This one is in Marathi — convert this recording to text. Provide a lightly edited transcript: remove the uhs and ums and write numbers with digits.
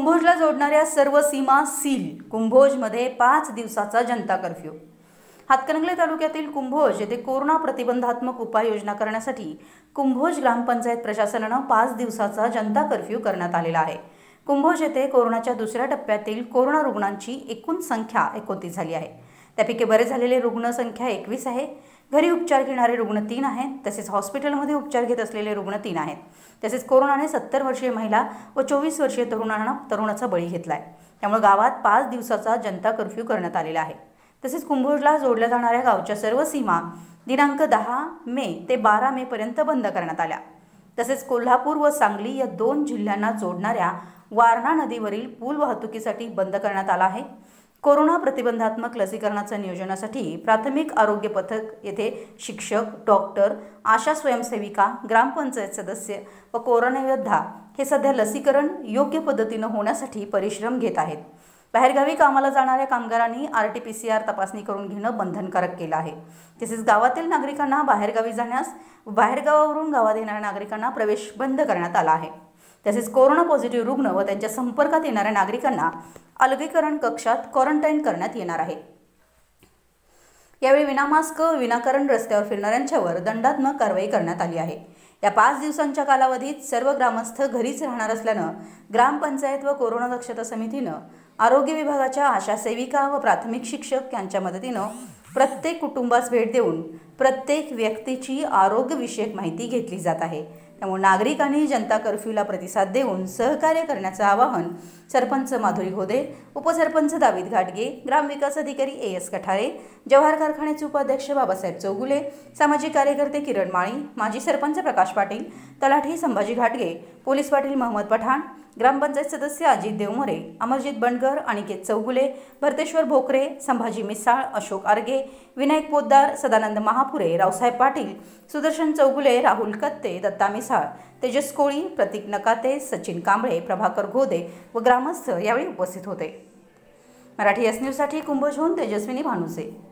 कुंभोजला जोडणाऱ्या सर्व सीमा सील। कुंभोजमध्ये 5 दिवसाचा जनता कर्फ्यू। हातकणंगले तालुक्यातील कुंभोज येथे कोरोना प्रतिबंधात्मक उपाययोजना करण्यासाठी कुंभोज ग्रामपंचायत प्रशासनाने 5 दिवसाचा जनता कर्फ्यू करण्यात आलेला आहे। कुंभोज येथे कोरोनाच्या दुसऱ्या टप्प्यातील कोरोना रुग्णांची एकूण संख्या 29 झाली आहे। त्यापैकी बरे झालेले रुग्ण संख्या 21 आहे। घरी उपचार घेणारे रुग्ण 3 आहेत। तसेच हॉस्पिटलमध्ये उपचार घेत असलेले रुग्ण 3 आहेत। तसेच कोरोनाने 70 वर्षीय महिला व 24 वर्षीय तरुणाचा बळी घेतलाय। त्यामुळे गावात 5 दिवसाचा जनता कर्फ्यू करण्यात आलेला आहे। तसेच कुंभोजला जोडल्या जाणाऱ्या गावच्या सर्व सीमा दिनांक 10 मे ते 12 मे पर्यंत बंद करण्यात आल्या। तसेच कोल्हापूर व सांगली या 2 जिल्ह्यांना जोडणाऱ्या वारणा नदीवरील पूल वाहतुकीसाठी बंद करण्यात आला आहे। कोरोना प्रतिबंधात्मक लसीकरणाच्या नियोजनासाठी प्राथमिक आरोग्य पथक येथे शिक्षक, डॉक्टर, आशा स्वयंसेविका, ग्रामपंचायत सदस्य व कोरोना योद्धा हे सध्या लसीकरण योग्य पद्धतीने होण्यासाठी परिश्रम घेत आहेत। बाहेरगावी कामाला जाणाऱ्या कामगारांनी RT-PCR तपासणी करून घेणं बंधनकारक केलं आहे। तसेच गावातील नागरिकांना बाहेरगावी जाण्यास व बाहेरगावावरून गावात येणाऱ्या नागरिकांना प्रवेश बंद करण्यात आला आहे। तसेच कोरोना पॉझिटिव्ह रुग्ण व त्यांच्या संपर्कात येणाऱ्या नागरिकांना अलगीकरण कक्षात क्वारंटाईन करण्यात येणार आहे। यावेळी विनामास्क विनाकारण रस्त्यावर फिरणाऱ्यांच्यावर दंडात्मक कारवाई करण्यात आली आहे। या 5 दिवसांच्या कालावधीत सर्व ग्रामस्थ घरीच राहणार असल्यानं ग्रामपंचायत व कोरोना दक्षता समितीनं आरोग्य विभागाच्या आशा सेविका व प्राथमिक शिक्षक यांच्या मदतीनं प्रत्येक कुटुंबास भेट देऊन प्रत्येक व्यक्तीची आरोग्यविषयक माहिती घेतली जात आहे। त्यामुळे नागरिकांनी जनता कर्फ्यूला प्रतिसाद देऊन सहकार्य करण्याचे आवाहन सरपंच माधुरी घोदे, उपसरपंच दावीद घाटगे, ग्रामविकास अधिकारी AS कठारे, जवाहर कारखान्याचे उपाध्यक्ष बाबासाहेब चौगुले, सामाजिक कार्यकर्ते किरण माळी, माजी सरपंच प्रकाश पाटील, तलाठी संभाजी घाटगे, पोलीस पाटील मोहम्मद पठाण, ग्रामपंचायत सदस्य अजित देवमोरे, अमरजित बंडगर, अनिकेत चौगुले, भरतेश्वर भोकरे, संभाजी मिसाळ, अशोक आर्गे, विनायक पोद्दार, सदानंद महापुरे, रावसाहेब पाटील, सुदर्शन चौगुले, राहुल कत्ते, दत्ता मिसाळ, तेजस कोळी, प्रतीक नकाते, सचिन कांबळे, प्रभाकर घोदे व ग्रामस्थ यावेळी उपस्थित होते। मराठी S न्यूजसाठी कुंभोजहून तेजस्विनी भानुसे।